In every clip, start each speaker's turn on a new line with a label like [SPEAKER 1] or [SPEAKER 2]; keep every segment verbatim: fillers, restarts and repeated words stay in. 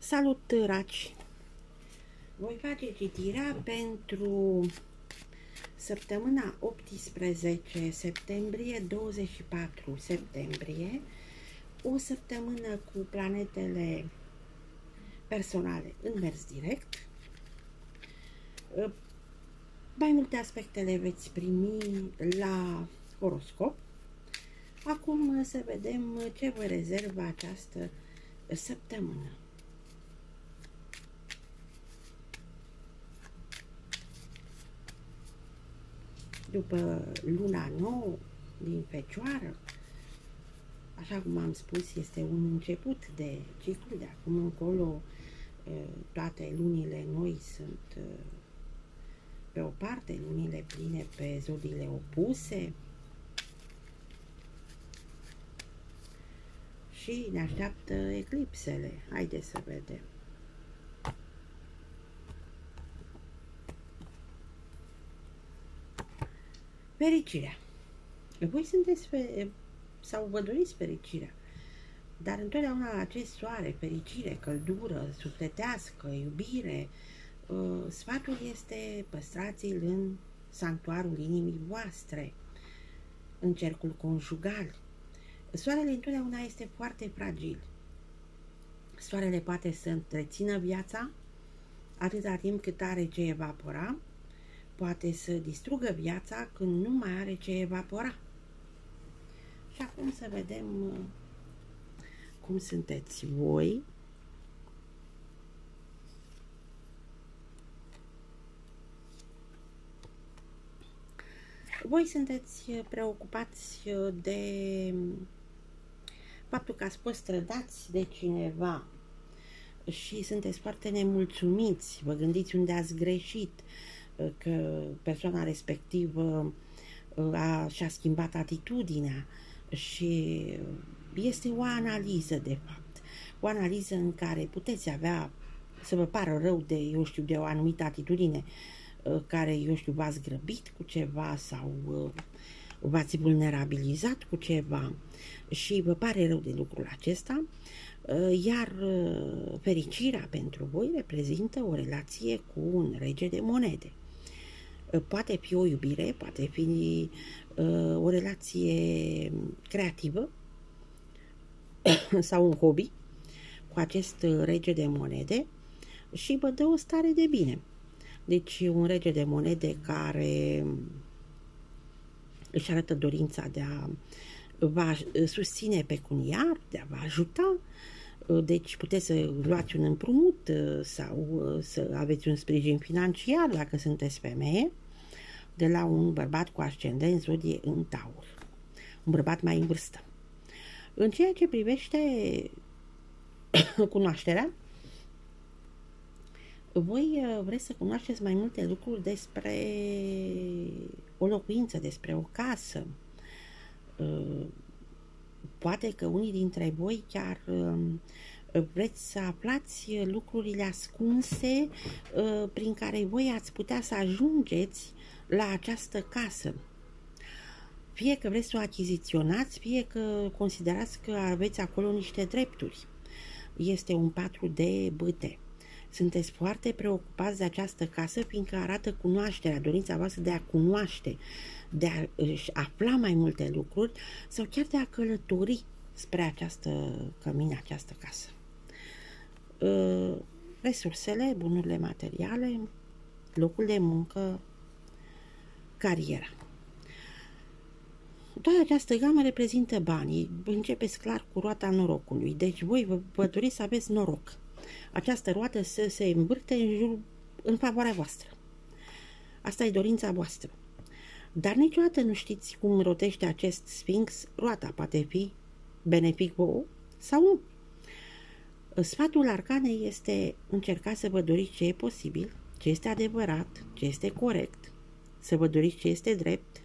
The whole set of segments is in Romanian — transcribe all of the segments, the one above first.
[SPEAKER 1] Salut, raci! Voi face citirea pentru săptămâna optsprezece septembrie - douăzeci și patru septembrie, o săptămână cu planetele personale în mers direct. Mai multe aspecte le veți primi la horoscop. Acum să vedem ce vă rezervă această săptămână. După luna nouă din Fecioară, așa cum am spus, este un început de ciclu. De acum încolo toate lunile noi sunt pe o parte, lunile pline pe zodiile opuse și ne așteaptă eclipsele. Haideți să vedem. Fericirea. Voi sunteți fe sau vă doriți fericirea, dar întotdeauna acest soare, fericire, căldură, sufletească, iubire, sfatul este păstrați-l în sanctuarul inimii voastre, în cercul conjugal. Soarele întotdeauna este foarte fragil. Soarele poate să întrețină viața atâta timp cât are ce evapora, poate să distrugă viața când nu mai are ce evapora. Și acum să vedem cum sunteți voi. Voi sunteți preocupați de faptul că ați fost trădați de cineva și sunteți foarte nemulțumiți, vă gândiți unde ați greșit, că persoana respectivă a, și-a schimbat atitudinea și este o analiză, de fapt, o analiză în care puteți avea, să vă pară rău de, eu știu, de o anumită atitudine care, eu știu, v-ați grăbit cu ceva sau v-ați vulnerabilizat cu ceva și vă pare rău de lucrul acesta, iar fericirea pentru voi reprezintă o relație cu un rege de monede. Poate fi o iubire, poate fi o relație creativă sau un hobby cu acest rege de monede și vă dă o stare de bine. Deci un rege de monede care își arată dorința de a vă susține pecuniar, de a vă ajuta. Deci puteți să luați un împrumut sau să aveți un sprijin financiar dacă sunteți femeie de la un bărbat cu ascendent zodie în Taur, un bărbat mai în vârstă. În ceea ce privește cunoașterea, voi vreți să cunoașteți mai multe lucruri despre o locuință, despre o casă. Poate că unii dintre voi chiar vreți să aflați lucrurile ascunse prin care voi ați putea să ajungeți la această casă. Fie că vreți să o achiziționați, fie că considerați că aveți acolo niște drepturi. Este un patru de bâte. Sunteți foarte preocupați de această casă, fiindcă arată cunoașterea, dorința voastră de a cunoaște, de a afla mai multe lucruri sau chiar de a călători spre această cămină, această casă. Resursele, bunurile materiale, locul de muncă, cariera. Toată această gamă reprezintă banii. Începeți clar cu roata norocului. Deci voi vă, vă doriți să aveți noroc. Această roată să se învârte în, jur, în favoarea voastră. Asta e dorința voastră. Dar niciodată nu știți cum rotește acest sfinx. Roata poate fi benefic vouă sau nu. Sfatul arcanei este încercați să vă doriți ce e posibil, ce este adevărat, ce este corect, să vă doriți ce este drept,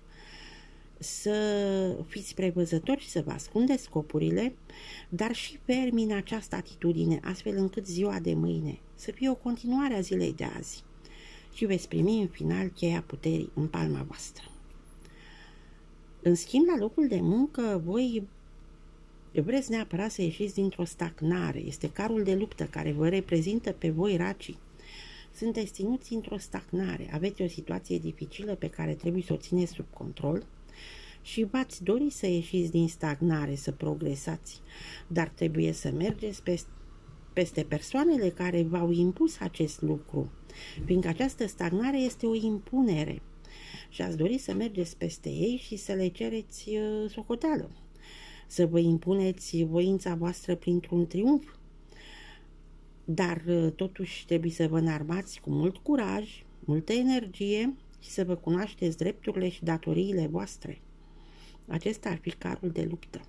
[SPEAKER 1] să fiți prevăzători și să vă ascundeți scopurile, dar și fermi în această atitudine, astfel încât ziua de mâine să fie o continuare a zilei de azi și veți primi în final cheia puterii în palma voastră. În schimb, la locul de muncă, voi Vreți neapărat să ieșiți dintr-o stagnare. Este carul de luptă care vă reprezintă pe voi, racii. Sunteți ținuți într-o stagnare. Aveți o situație dificilă pe care trebuie să o țineți sub control și v-ați dori să ieșiți din stagnare, să progresați, dar trebuie să mergeți peste peste persoanele care v-au impus acest lucru, fiindcă această stagnare este o impunere și ați dori să mergeți peste ei și să le cereți uh, socoteală, să vă impuneți voința voastră printr-un triumf, dar uh, totuși trebuie să vă înarmați cu mult curaj, multă energie și să vă cunoașteți drepturile și datoriile voastre. Acesta ar fi carul de luptă.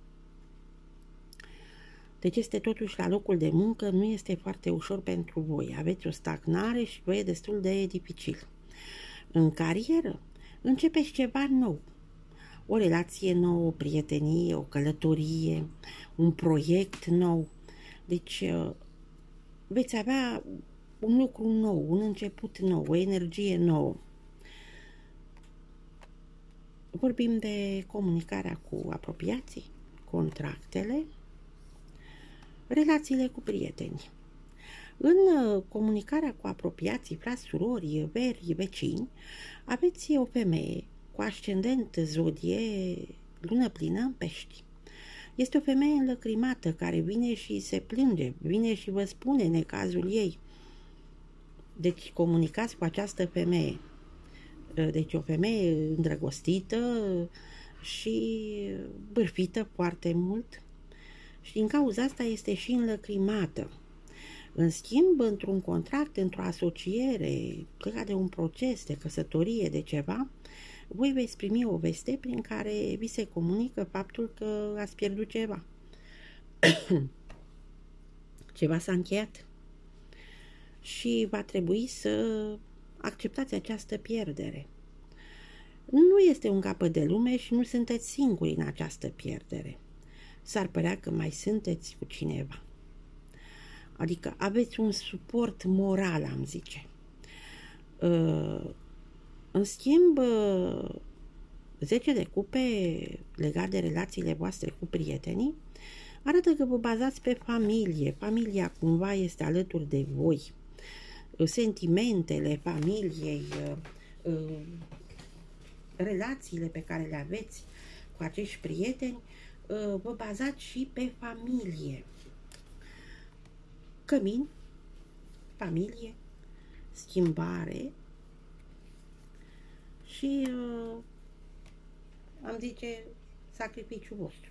[SPEAKER 1] Deci este totuși la locul de muncă, nu este foarte ușor pentru voi. Aveți o stagnare și vă e destul de dificil. În carieră începeți ceva nou. O relație nouă, o prietenie, o călătorie, un proiect nou. Deci veți avea un lucru nou, un început nou, o energie nouă. Vorbim de comunicarea cu apropiații, contractele, relațiile cu prieteni. În comunicarea cu apropiații, frați, surori, veri, vecini, aveți o femeie cu ascendent zodie lună plină în Pești. Este o femeie înlăcrimată care vine și se plânge, vine și vă spune necazul ei. Deci comunicați cu această femeie. Deci o femeie îndrăgostită și bârfită foarte mult și din cauza asta este și înlăcrimată. În schimb, într-un contract, într-o asociere, legat de un proces de căsătorie, de ceva, voi veți primi o veste prin care vi se comunică faptul că ați pierdut ceva. Ceva s-a încheiat și va trebui să acceptați această pierdere. Nu este un capăt de lume și nu sunteți singuri în această pierdere. S-ar părea că mai sunteți cu cineva. Adică aveți un suport moral, am zice. În schimb, zece de cupe legat de relațiile voastre cu prietenii arată că vă bazați pe familie. Familia cumva este alături de voi. Sentimentele familiei, relațiile pe care le aveți cu acești prieteni, vă bazați și pe familie. Cămin, familie, schimbare și uh, am zice sacrificiul vostru.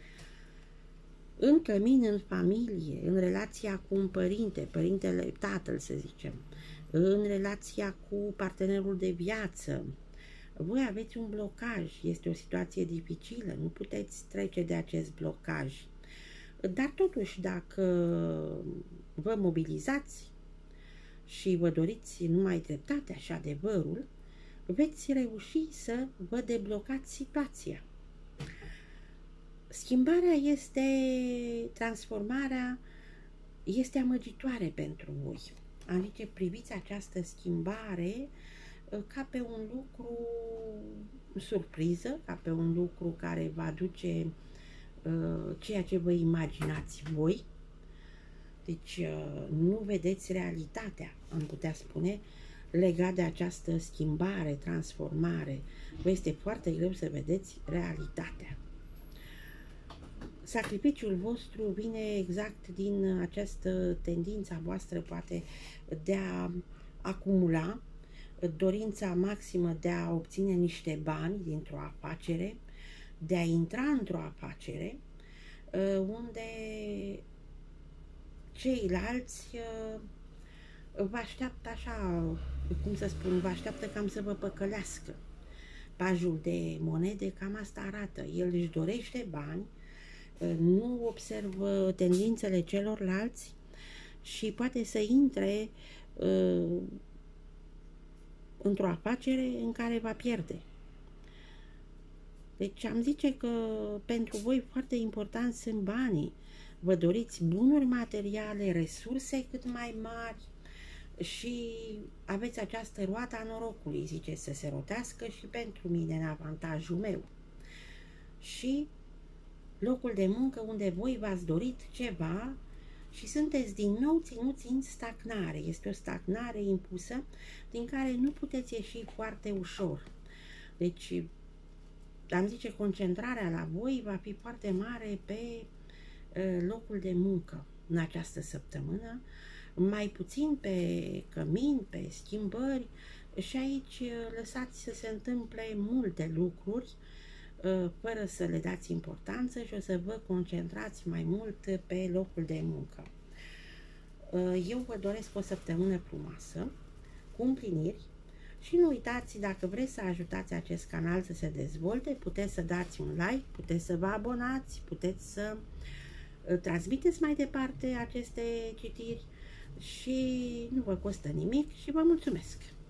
[SPEAKER 1] În cămin, în familie, în relația cu un părinte, părintele, tatăl să zicem, în relația cu partenerul de viață, voi aveți un blocaj, este o situație dificilă, nu puteți trece de acest blocaj. Dar totuși, dacă vă mobilizați și vă doriți numai dreptatea și adevărul, veți reuși să vă deblocați situația. Schimbarea este, transformarea este amăgitoare pentru voi. Adică priviți această schimbare ca pe un lucru surpriză, ca pe un lucru care va aduce uh, ceea ce vă imaginați voi. Deci uh, nu vedeți realitatea, am putea spune, legat de această schimbare, transformare. Vă este foarte greu să vedeți realitatea. Sacrificiul vostru vine exact din această tendință a voastră, poate, de a acumula, dorința maximă de a obține niște bani dintr-o afacere, de a intra într-o afacere unde ceilalți vă așteaptă așa, cum să spun, vă așteaptă cam să vă păcălească. Pajul de monede cam asta arată. El își dorește bani, nu observă tendințele celorlalți și poate să intre uh, într-o afacere în care va pierde. Deci am zice că pentru voi foarte important sunt banii. Vă doriți bunuri materiale, resurse cât mai mari și aveți această roată a norocului, ziceți, să se rotească și pentru mine în avantajul meu. Și locul de muncă unde voi v-ați dorit ceva și sunteți din nou ținuți în stagnare. Este o stagnare impusă din care nu puteți ieși foarte ușor. Deci, am zice, concentrarea la voi va fi foarte mare pe uh, locul de muncă în această săptămână, mai puțin pe cămin, pe schimbări, și aici uh, lăsați să se întâmple multe lucruri uh, fără să le dați importanță și o să vă concentrați mai mult pe locul de muncă. Uh, eu vă doresc o săptămână frumoasă, cu împliniri. Și nu uitați, dacă vreți să ajutați acest canal să se dezvolte, puteți să dați un like, puteți să vă abonați, puteți să transmiteți mai departe aceste citiri și nu vă costă nimic și vă mulțumesc!